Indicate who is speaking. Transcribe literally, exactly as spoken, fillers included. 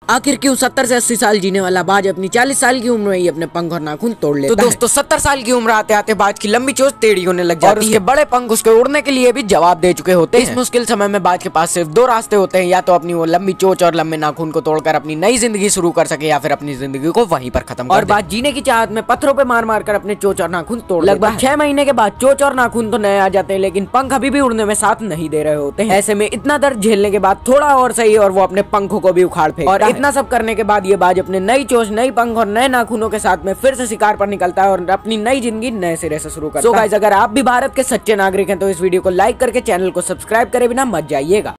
Speaker 1: आखिर क्यों सत्तर से अस्सी साल जीने वाला बाज अपनी चालीस साल की उम्र में ही अपने पंख और नाखून तोड़ लेता है। तो दोस्तों सत्तर साल की उम्र आते आते बाज की लंबी चोंच टेढ़ी होने लग जाती है और उसके बड़े पंख उसके उड़ने के लिए भी जवाब दे चुके होते हैं। इस मुश्किल समय में बाज के पास सिर्फ दो रास्ते होते हैं, या तो अपनी वो लंबी चोंच और लंबे नाखून को तोड़कर अपनी नई जिंदगी शुरू कर सके, या फिर अपनी जिंदगी को वहीं पर खत्म कर और बाज जीने की चाहत में पत्थरों पे मार मार कर अपने चोंच और नाखून तोड़ लगभग छह महीने के बाद चोंच और नाखून तो नए आ जाते हैं, लेकिन पंख अभी भी उड़ने में साथ नहीं दे रहे होते हैं। ऐसे में इतना दर्द झेलने के बाद थोड़ा और सही और वो अपने पंखों को भी उखाड़ फेंकता है। और इतना सब करने के बाद ये बाज अपने नई चोंच, नई पंख और नए नाखूनों के साथ में फिर से शिकार पर निकलता है और अपनी नई जिंदगी नए सिरे से शुरू करता है। सो गाइस, अगर आप भी भारत के सच्चे नागरिक हैं तो इस वीडियो को लाइक करके चैनल को सब्सक्राइब करे बिना मत जाइएगा।